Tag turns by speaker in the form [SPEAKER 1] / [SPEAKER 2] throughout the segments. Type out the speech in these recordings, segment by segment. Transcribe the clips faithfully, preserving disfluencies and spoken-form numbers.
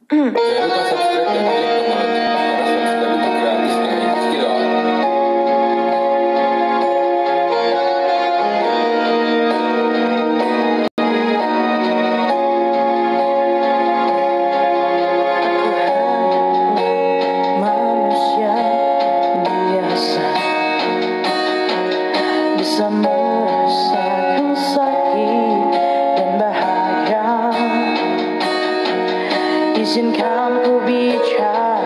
[SPEAKER 1] Jangan lupa subscribe dan klik tombol lonceng karena subscribe itu gratis guys. Gitu.
[SPEAKER 2] Manusia biasa bisa merasakan sakit dan bahagia. Izinkan ku bicara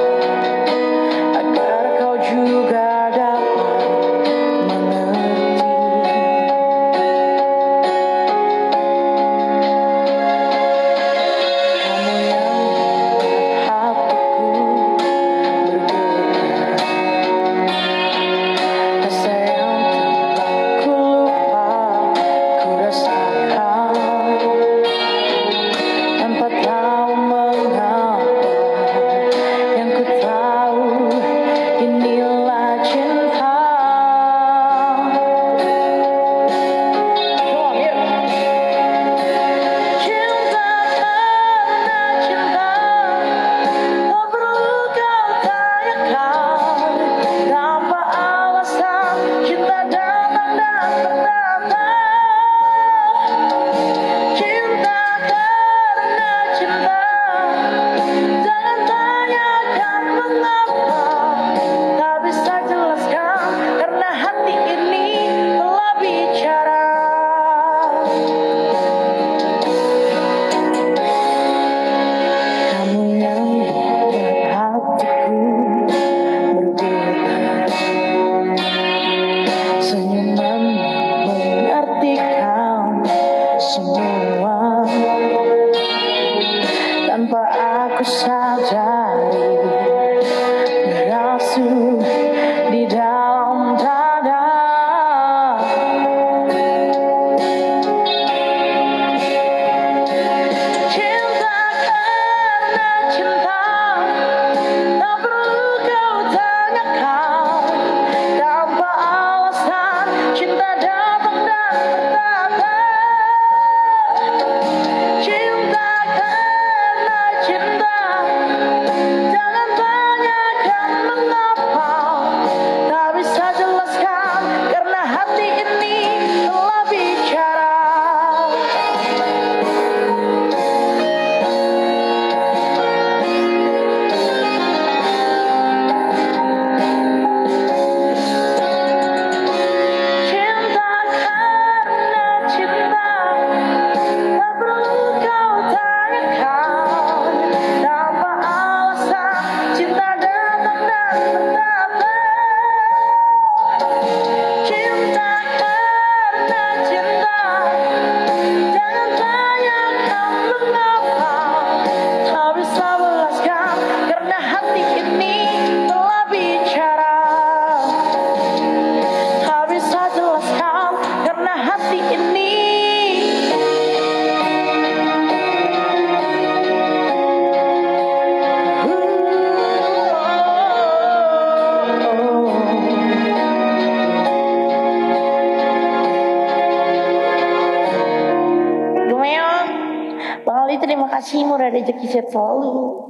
[SPEAKER 2] agar kau juga dapat mengerti. Kamu yang membuat hatiku bergetar, rasa yang tak ku lupa ku rasakan tanpa tahu mengapa. Yang ku tahu inilah cinta. Come on, yeah. Cinta karena cinta, tak perlu kau tanyakan. Tanpa alasan cinta datang dan bertata. Cinta karena cinta, jangan tanyakan mengapa. Tak bisa jelaskan karena hati ini telah bicara. Kamu yang membuat hatiku bergetar, senyumanmu mengartikan semua. Tanpa aku sadari, merasuk di dalam dada. Cinta karena cinta, tak perlu kau tanyakan. Tanpa alasan cinta datang dan bertata. Cinta karena cinta, jangan tanyakan mengapa. Tak bisa jelaskan karena hati ini telah bicara. Cinta karena cinta, tak perlu kau tanyakan. Tanpa alasan cinta datang dan bertata. Cinta karena cinta, jangan tanyakan mengapa. Tak bisa jelaskan karena hati ini telah bicara. Tak bisa jelaskan karena hati ini. Gemeong, Bang Ali terima kasih, murah rezeki sehat selalu.